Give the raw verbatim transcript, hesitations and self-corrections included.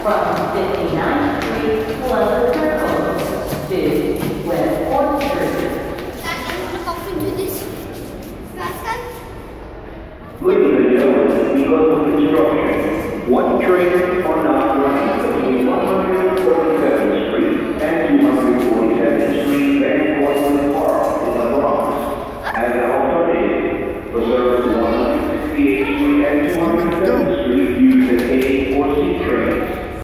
from fifty-ninth Street, Columbus Circle, to West fourth Street. Ladies and gentlemen, because of construction, one train are not running between one hundred forty-seventh Street and two hundred forty-second Street and